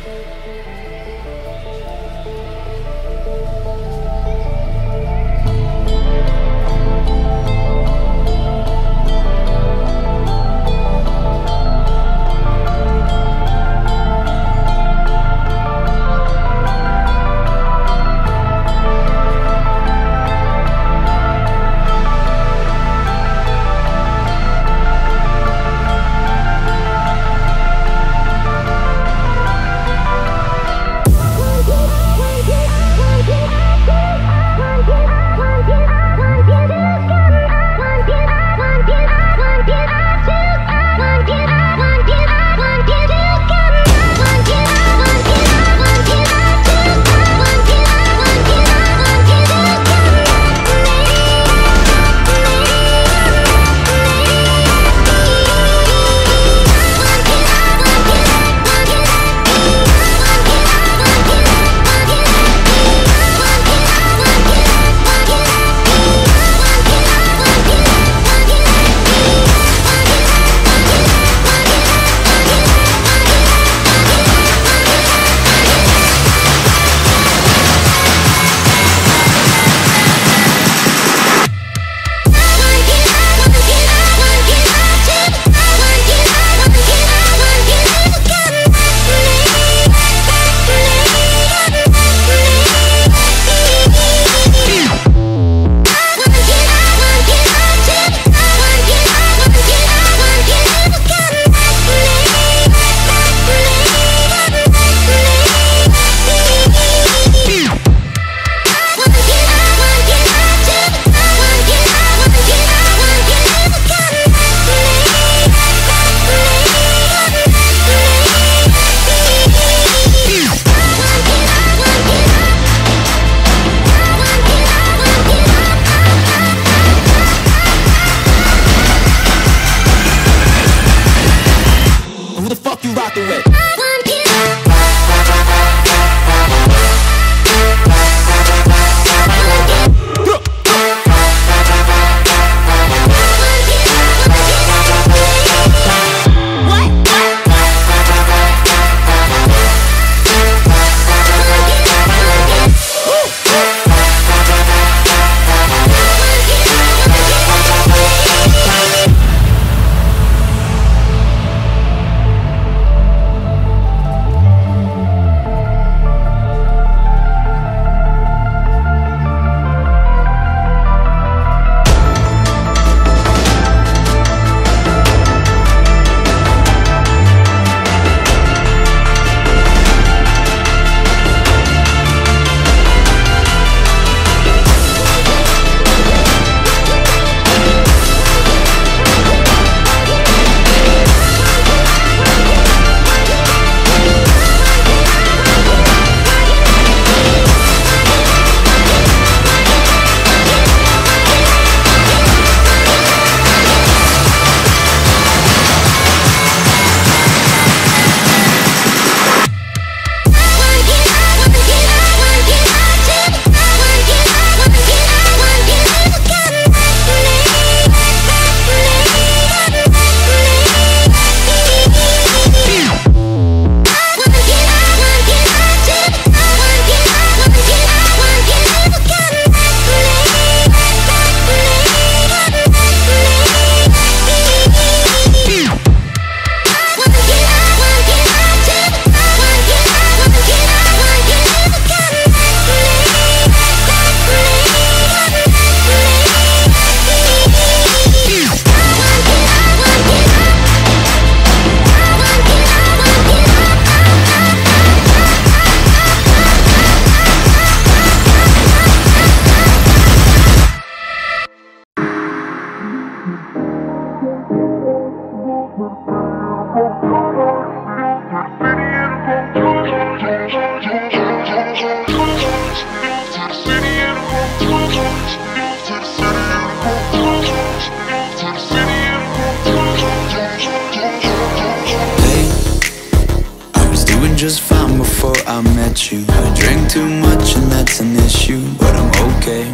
just fine before I met you. I drink too much and that's an issue, but I'm okay.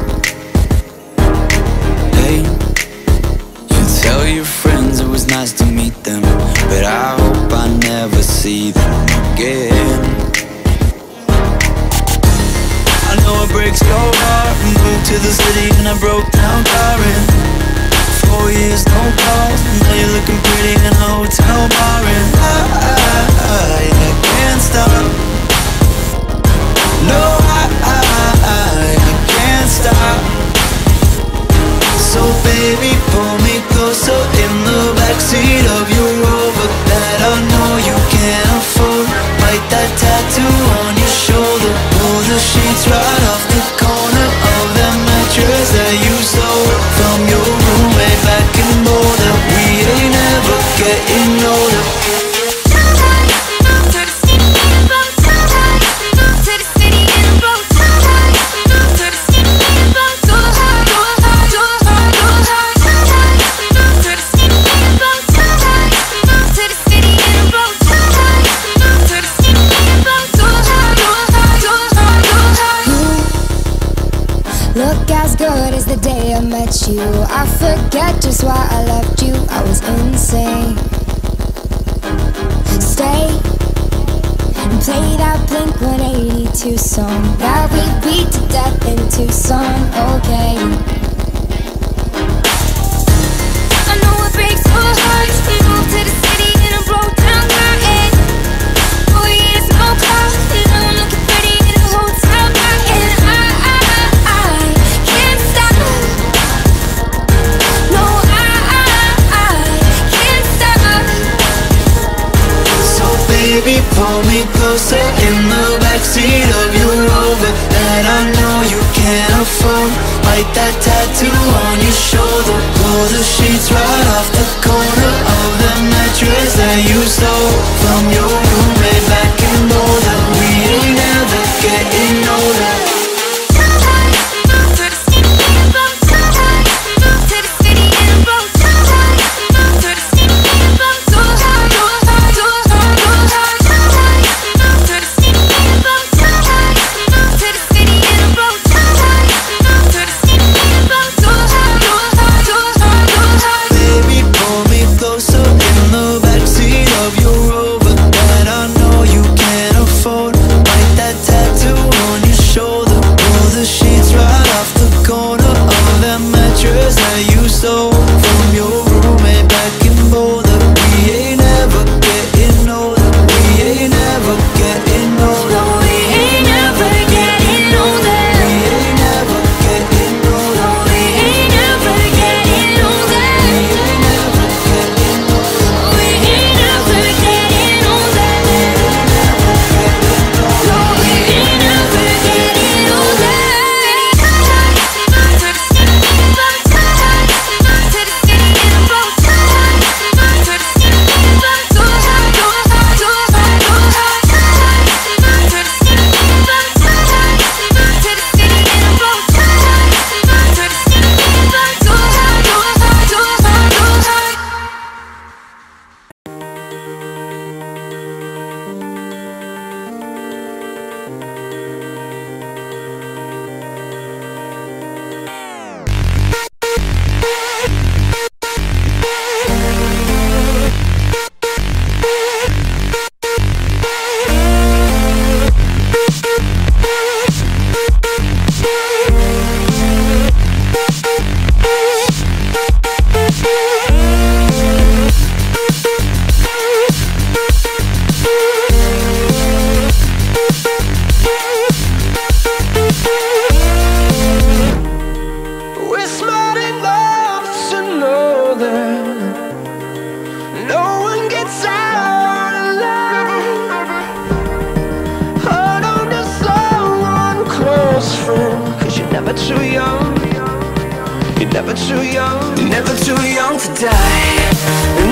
Hey, you tell your friends it was nice to meet them, but I hope I never see see them again. I know it breaks your heart. Moved to the city in a broke down car, and 4 years no calls. Now you're looking pretty in a hotel bar, and I can't stop. No, I can't stop. So baby, pull me closer in the backseat of your Rover that I know you can't afford. Bite that tattoo on your shoulder. Pull the sheets right off the corner of that mattress that you stole from your roommate back in Boulder. We ain't never getting older. Look as good as the day I met you. I forget just why I left you. I was insane. Stay and play that Blink-182 song that we beat to death in Tucson. Okay. I know it breaks your heart. We moved to the city in a broke down car, and 4 years no call. And I'm looking pretty in a hotel bar, and I can't stop. No, I can't stop. So baby, pull me closer in the backseat of your Rover that I know you can't afford. Bite that tattoo on your shoulder. Pull the sheets right off the corner of the mattress that you stole from your roommate back in Boulder. We ain't never getting older. Never too young to die.